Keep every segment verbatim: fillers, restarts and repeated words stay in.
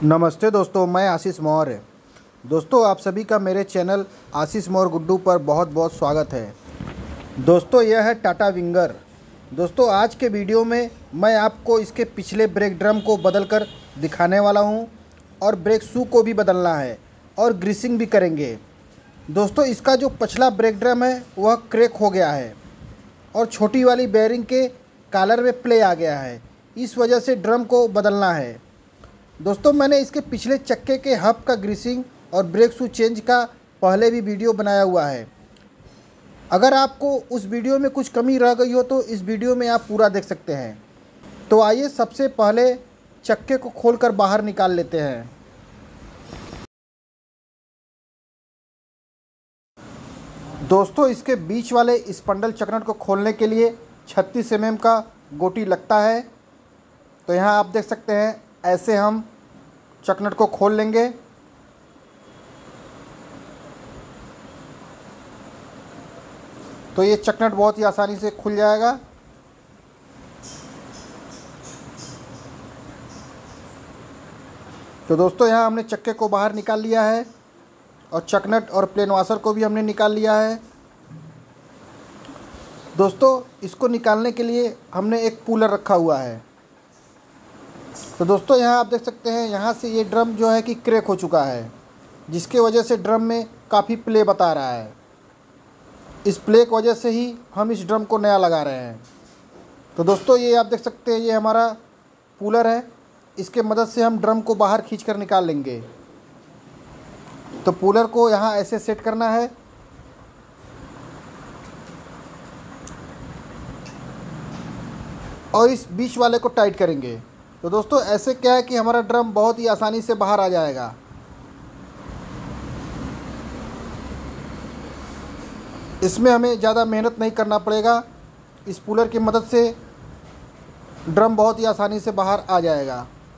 नमस्ते दोस्तों, मैं आशीष मौर्य। दोस्तों, आप सभी का मेरे चैनल आशीष मौर्य गुड्डू पर बहुत बहुत स्वागत है। दोस्तों, यह है टाटा विंगर। दोस्तों, आज के वीडियो में मैं आपको इसके पिछले ब्रेक ड्रम को बदलकर दिखाने वाला हूं और ब्रेक शू को भी बदलना है और ग्रीसिंग भी करेंगे। दोस्तों, इसका जो पिछला ब्रेक ड्रम है वह क्रैक हो गया है और छोटी वाली बेयरिंग के कॉलर में प्ले आ गया है। इस वजह से ड्रम को बदलना है। दोस्तों, मैंने इसके पिछले चक्के के हब का ग्रीसिंग और ब्रेक शू चेंज का पहले भी वीडियो बनाया हुआ है। अगर आपको उस वीडियो में कुछ कमी रह गई हो तो इस वीडियो में आप पूरा देख सकते हैं। तो आइए सबसे पहले चक्के को खोलकर बाहर निकाल लेते हैं। दोस्तों, इसके बीच वाले स्पंडल चकनट को खोलने के लिए छत्तीस एम एम का गोटी लगता है। तो यहाँ आप देख सकते हैं, ऐसे हम चकनट को खोल लेंगे। तो ये चकनट बहुत ही आसानी से खुल जाएगा। तो दोस्तों, यहाँ हमने चक्के को बाहर निकाल लिया है और चकनट और प्लेन वाशर को भी हमने निकाल लिया है। दोस्तों, इसको निकालने के लिए हमने एक पुलर रखा हुआ है। तो दोस्तों, यहाँ आप देख सकते हैं, यहाँ से ये ड्रम जो है कि क्रैक हो चुका है, जिसके वजह से ड्रम में काफ़ी प्ले बता रहा है। इस प्ले की वजह से ही हम इस ड्रम को नया लगा रहे हैं। तो दोस्तों, ये आप देख सकते हैं, ये हमारा पुलर है। इसके मदद से हम ड्रम को बाहर खींच कर निकाल लेंगे। तो पुलर को यहाँ ऐसे सेट करना है और इस बीच वाले को टाइट करेंगे। तो दोस्तों, ऐसे क्या है कि हमारा ड्रम बहुत ही आसानी से बाहर आ जाएगा। इसमें हमें ज़्यादा मेहनत नहीं करना पड़ेगा। इस पुलर की मदद से ड्रम बहुत ही आसानी से बाहर आ जाएगा।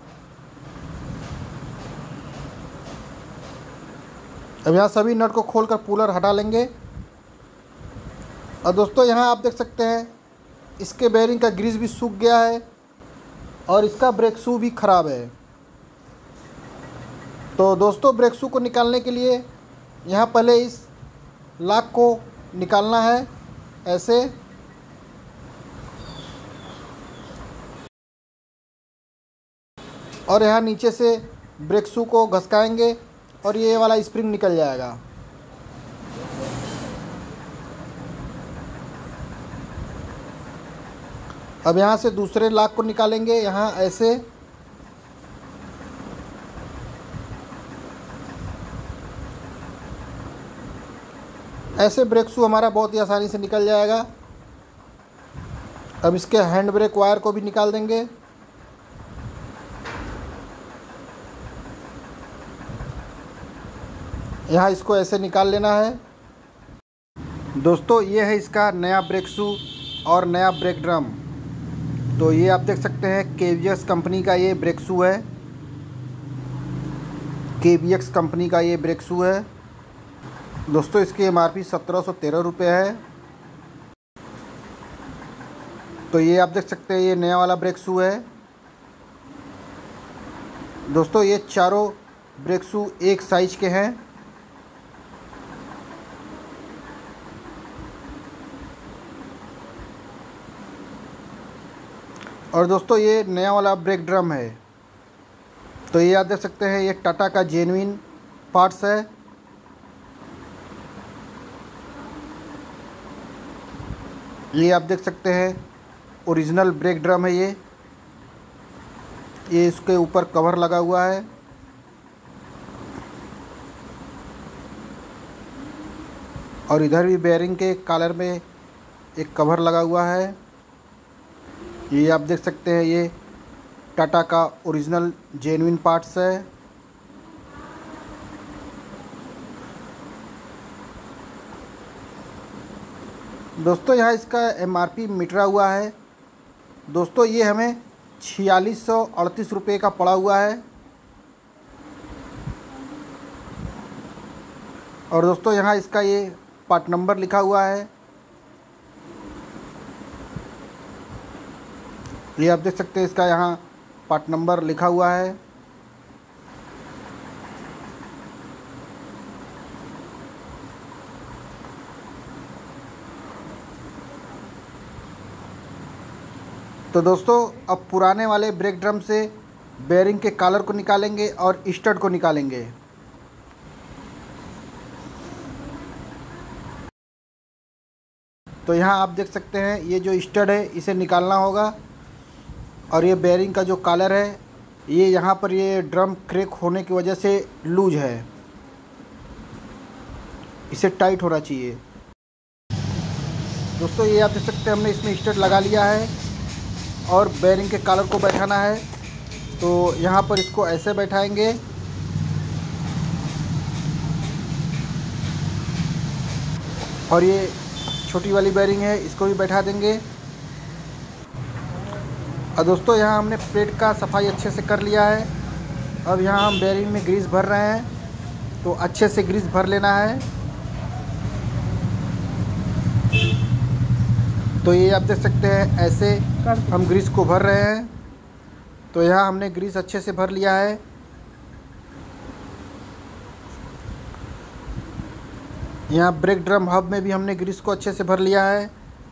अब यहाँ सभी नट को खोलकर पुलर हटा लेंगे। और दोस्तों, यहाँ आप देख सकते हैं, इसके बेयरिंग का ग्रीस भी सूख गया है और इसका ब्रेक शू भी ख़राब है। तो दोस्तों, ब्रेक शू को निकालने के लिए यहाँ पहले इस लॉक को निकालना है ऐसे। और यहाँ नीचे से ब्रेक शू को घसकाएंगे और ये वाला स्प्रिंग निकल जाएगा। अब यहाँ से दूसरे लॉक को निकालेंगे, यहाँ ऐसे। ऐसे ब्रेक शू हमारा बहुत ही आसानी से निकल जाएगा। अब इसके हैंड ब्रेक वायर को भी निकाल देंगे। यहाँ इसको ऐसे निकाल लेना है। दोस्तों, ये है इसका नया ब्रेक शू और नया ब्रेक ड्रम। तो ये आप देख सकते हैं, के वी एक्स कंपनी का ये ब्रेक शू है। के वी एक्स कंपनी का ये ब्रेक शू है। दोस्तों, इसकी एम आर पी सत्रह सौ तेरह रुपये है। तो ये आप देख सकते हैं, ये नया वाला ब्रेक शू है। दोस्तों, ये चारों ब्रेक शू एक साइज के हैं। और दोस्तों, ये नया वाला ब्रेक ड्रम है। तो ये आप देख सकते हैं, ये टाटा का जेन्युइन पार्ट्स है। ये आप देख सकते हैं, ओरिजिनल ब्रेक ड्रम है ये। ये इसके ऊपर कवर लगा हुआ है। और इधर भी बेयरिंग के कॉलर में एक कवर लगा हुआ है। ये आप देख सकते हैं, ये टाटा का ओरिजिनल जेन्युइन पार्ट्स है। दोस्तों, यहाँ इसका एम आर पी मिटा हुआ है। दोस्तों, ये हमें छियालीस सौ अड़तीस रुपये का पड़ा हुआ है। और दोस्तों, यहाँ इसका ये पार्ट नंबर लिखा हुआ है। ये आप देख सकते हैं, इसका यहाँ पार्ट नंबर लिखा हुआ है। तो दोस्तों अब पुराने वाले ब्रेक ड्रम से बेयरिंग के कॉलर को निकालेंगे और स्टड को निकालेंगे। तो यहाँ आप देख सकते हैं ये जो स्टड है इसे निकालना होगा, और ये बेयरिंग का जो कॉलर है ये यहाँ पर ये ड्रम क्रैक होने की वजह से लूज है, इसे टाइट होना चाहिए। दोस्तों ये आप देख सकते हैं हमने इसमें स्टड लगा लिया है और बेयरिंग के कॉलर को बैठाना है। तो यहाँ पर इसको ऐसे बैठाएंगे और ये छोटी वाली बेयरिंग है इसको भी बैठा देंगे। और दोस्तों यहाँ हमने प्लेट का सफाई अच्छे से कर लिया है। अब यहाँ हम बेयरिंग में ग्रीस भर रहे हैं, तो अच्छे से ग्रीस भर लेना है। तो ये आप देख सकते हैं ऐसे हम ग्रीस को भर रहे हैं। तो यहाँ हमने ग्रीस अच्छे से भर लिया है। यहाँ ब्रेक ड्रम हब में भी हमने ग्रीस को अच्छे से भर लिया है।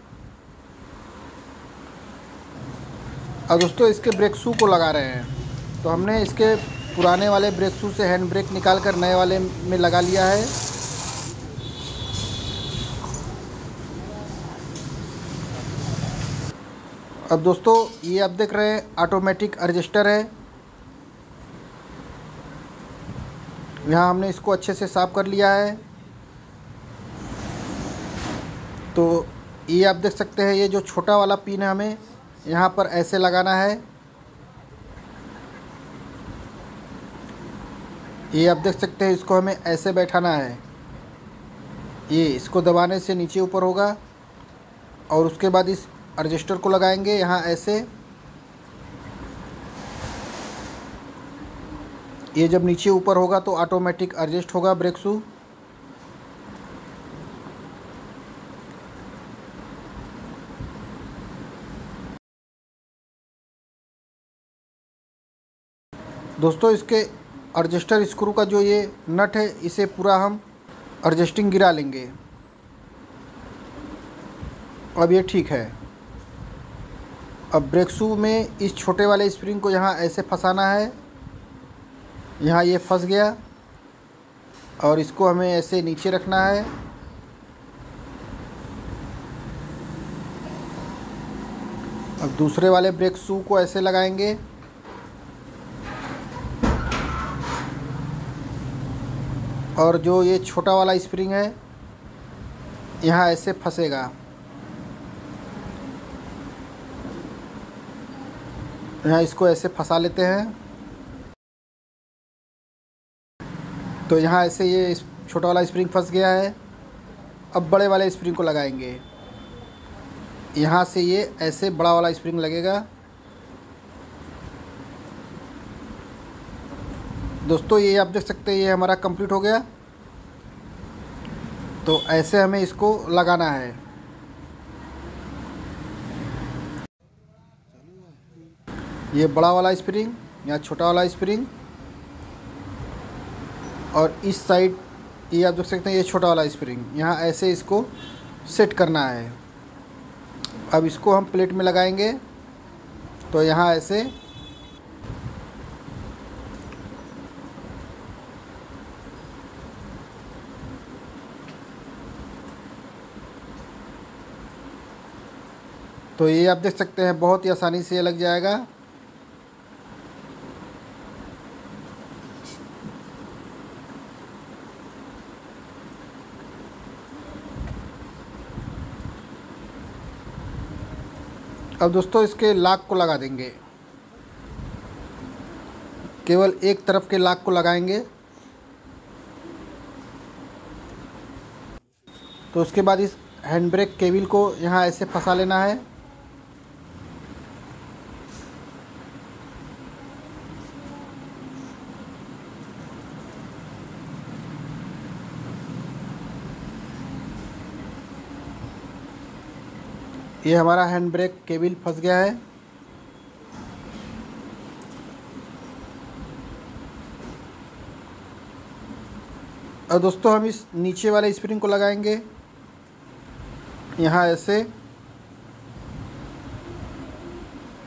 और दोस्तों इसके ब्रेक शू को लगा रहे हैं। तो हमने इसके पुराने वाले ब्रेक शू से हैंड ब्रेक निकाल कर नए वाले में लगा लिया है। अब दोस्तों ये आप देख रहे हैं ऑटोमेटिक एडजस्टर है। यहाँ हमने इसको अच्छे से साफ़ कर लिया है। तो ये आप देख सकते हैं ये जो छोटा वाला पिन है हमें यहाँ पर ऐसे लगाना है। ये आप देख सकते हैं इसको हमें ऐसे बैठाना है। ये इसको दबाने से नीचे ऊपर होगा और उसके बाद इस एडजस्टर को लगाएंगे यहाँ ऐसे। ये जब नीचे ऊपर होगा तो ऑटोमेटिक एडजस्ट होगा ब्रेक शू। दोस्तों इसके एडजस्टर स्क्रू का जो ये नट है इसे पूरा हम एडजस्टिंग गिरा लेंगे। अब ये ठीक है। अब ब्रेक शू में इस छोटे वाले स्प्रिंग को यहाँ ऐसे फंसाना है। यहाँ ये फंस गया और इसको हमें ऐसे नीचे रखना है। अब दूसरे वाले ब्रेक शू को ऐसे लगाएंगे और जो ये छोटा वाला स्प्रिंग है यहाँ ऐसे फंसेगा। यहाँ इसको ऐसे फंसा लेते हैं। तो यहाँ ऐसे ये छोटा वाला स्प्रिंग फंस गया है। अब बड़े वाले स्प्रिंग को लगाएंगे। यहाँ से ये ऐसे बड़ा वाला स्प्रिंग लगेगा। दोस्तों ये आप देख सकते हैं ये हमारा कंप्लीट हो गया। तो ऐसे हमें इसको लगाना है। ये बड़ा वाला स्प्रिंग, यहाँ छोटा वाला स्प्रिंग, और इस साइड ये आप देख सकते हैं ये छोटा वाला स्प्रिंग। यहाँ ऐसे इसको सेट करना है। अब इसको हम प्लेट में लगाएंगे। तो यहाँ ऐसे तो ये आप देख सकते हैं बहुत ही आसानी से ये लग जाएगा। अब दोस्तों इसके लॉक को लगा देंगे। केवल एक तरफ के लॉक को लगाएंगे। तो उसके बाद इस हैंड ब्रेक केबल को यहाँ ऐसे फंसा लेना है। ये हमारा हैंड ब्रेक केबल फंस गया है। और दोस्तों हम इस नीचे वाले स्प्रिंग को लगाएंगे यहाँ ऐसे।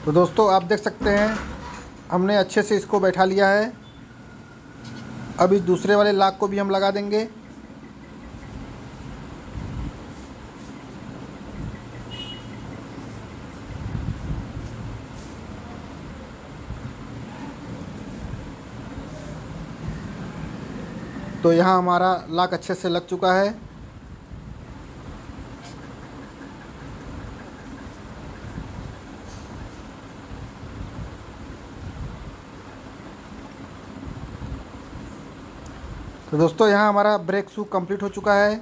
तो दोस्तों आप देख सकते हैं हमने अच्छे से इसको बैठा लिया है। अब इस दूसरे वाले लॉक को भी हम लगा देंगे। तो यहाँ हमारा लॉक अच्छे से लग चुका है। तो दोस्तों यहाँ हमारा ब्रेक शू कंप्लीट हो चुका है।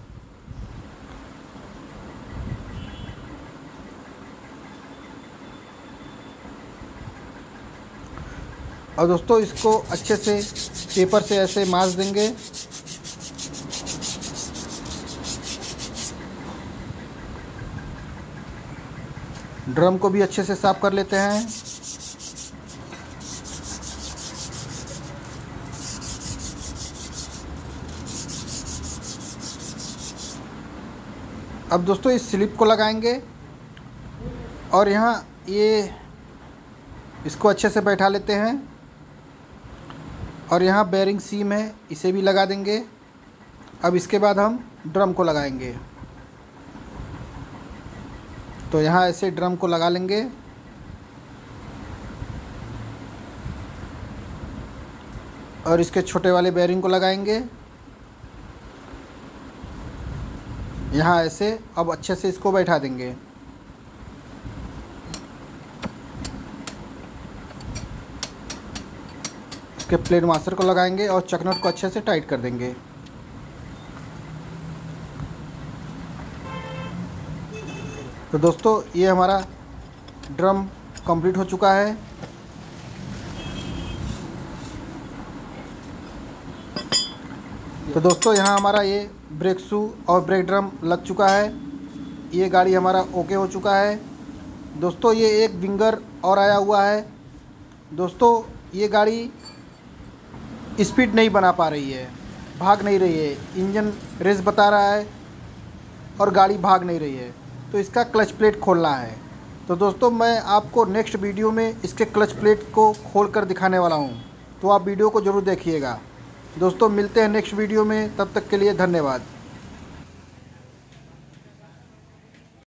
और दोस्तों इसको अच्छे से पेपर से ऐसे मार देंगे। ड्रम को भी अच्छे से साफ कर लेते हैं। अब दोस्तों इस स्लिप को लगाएंगे और यहाँ ये इसको अच्छे से बैठा लेते हैं। और यहाँ बेरिंग सीम है, इसे भी लगा देंगे। अब इसके बाद हम ड्रम को लगाएंगे। तो यहाँ ऐसे ड्रम को लगा लेंगे। और इसके छोटे वाले बेरिंग को लगाएंगे यहाँ ऐसे। अब अच्छे से इसको बैठा देंगे। इसके प्लेट मास्टर को लगाएंगे और चकनट को अच्छे से टाइट कर देंगे। तो दोस्तों ये हमारा ड्रम कंप्लीट हो चुका है। तो दोस्तों यहाँ हमारा ये ब्रेक शू और ब्रेक ड्रम लग चुका है। ये गाड़ी हमारा ओके हो चुका है। दोस्तों ये एक विंगर और आया हुआ है। दोस्तों ये गाड़ी स्पीड नहीं बना पा रही है, भाग नहीं रही है। इंजन रेस बता रहा है और गाड़ी भाग नहीं रही है। तो इसका क्लच प्लेट खोलना है। तो दोस्तों मैं आपको नेक्स्ट वीडियो में इसके क्लच प्लेट को खोल कर दिखाने वाला हूँ। तो आप वीडियो को ज़रूर देखिएगा। दोस्तों मिलते हैं नेक्स्ट वीडियो में, तब तक के लिए धन्यवाद।